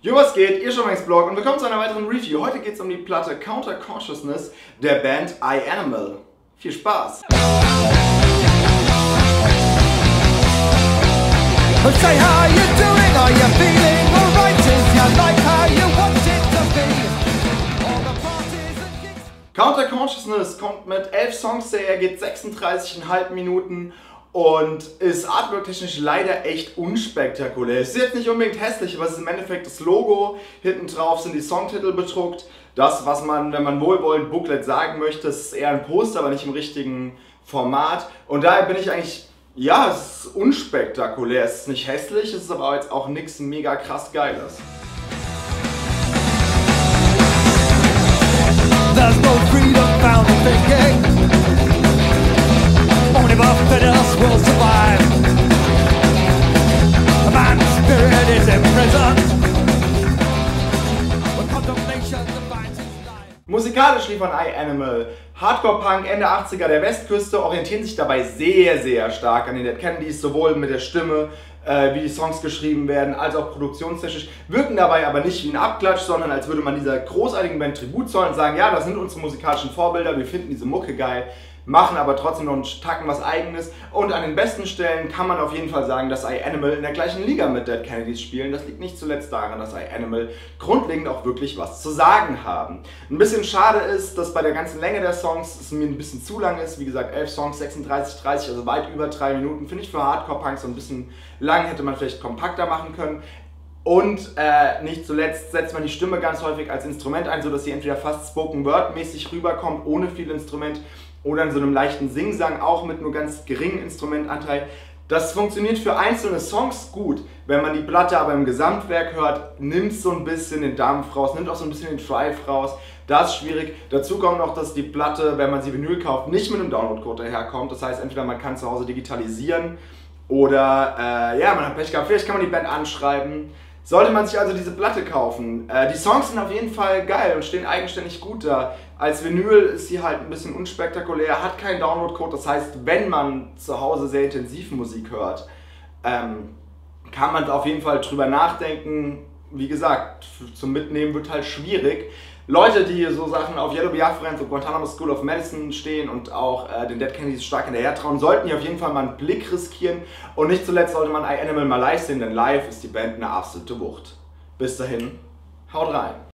Jo, was geht? Ihr schon mein Blog und willkommen zu einer weiteren Review. Heute geht es um die Platte Counter Consciousness der Band iAnimal. Viel Spaß! Say how you doing, are you feeling alright? Is your life how you want it to be? All the parties and gigs. Counter Consciousness kommt mit 11 Songs daher, geht 36,5 Minuten und ist artwork-technisch leider echt unspektakulär. Es ist jetzt nicht unbedingt hässlich, aber es ist im Endeffekt das Logo. Hinten drauf sind die Songtitel bedruckt. Das, was man, wenn man wohlwollend Booklet sagen möchte, ist eher ein Poster, aber nicht im richtigen Format. Und daher bin ich eigentlich... Ja, es ist unspektakulär, es ist nicht hässlich, es ist aber jetzt auch nichts mega krass Geiles. There's no freedom found in thinking. Only the fittest will survive. A man's spirit is imprisoned. When condemnation defines his life. Musikalisch liefern iAnimal Hardcore-Punk Ende 80er der Westküste, orientieren sich dabei sehr stark an den Dead Kennedys, sowohl mit der Stimme, wie die Songs geschrieben werden, als auch produktionstechnisch, wirken dabei aber nicht wie ein Abklatsch, sondern als würde man dieser großartigen Band Tribut zollen und sagen, ja, das sind unsere musikalischen Vorbilder, wir finden diese Mucke geil, machen aber trotzdem noch einen Tacken was Eigenes. Und an den besten Stellen kann man auf jeden Fall sagen, dass iAnimal in der gleichen Liga mit Dead Kennedys spielen. Das liegt nicht zuletzt daran, dass iAnimal grundlegend auch wirklich was zu sagen haben. Ein bisschen schade ist, dass bei der ganzen Länge der Songs es mir ein bisschen zu lang ist. Wie gesagt, 11 Songs, 36, 30, also weit über 3 Minuten. Finde ich für Hardcore-Punk so ein bisschen lang, hätte man vielleicht kompakter machen können. Und nicht zuletzt setzt man die Stimme ganz häufig als Instrument ein, sodass sie entweder fast Spoken-Word-mäßig rüberkommt, ohne viel Instrument, oder in so einem leichten Singsang, auch mit nur ganz geringem Instrumentanteil. Das funktioniert für einzelne Songs gut. Wenn man die Platte aber im Gesamtwerk hört, nimmt es so ein bisschen den Dampf raus, nimmt auch so ein bisschen den Drive raus. Das ist schwierig. Dazu kommt noch, dass die Platte, wenn man sie Vinyl kauft, nicht mit einem Download-Code daherkommt. Das heißt, entweder man kann zu Hause digitalisieren oder ja, man hat Pech gehabt. Vielleicht kann man die Band anschreiben. Sollte man sich also diese Platte kaufen. Die Songs sind auf jeden Fall geil und stehen eigenständig gut da. Als Vinyl ist sie halt ein bisschen unspektakulär, hat keinen Download-Code. Das heißt, wenn man zu Hause sehr intensiv Musik hört, kann man auf jeden Fall drüber nachdenken. Wie gesagt, zum Mitnehmen wird halt schwierig. Leute, die so Sachen auf Yellow Biafra und Guantanamo School of Medicine stehen und auch den Dead Kennedys stark hinterher trauen, sollten hier auf jeden Fall mal einen Blick riskieren. Und nicht zuletzt sollte man iAnimal mal live sehen, denn live ist die Band eine absolute Wucht. Bis dahin, haut rein!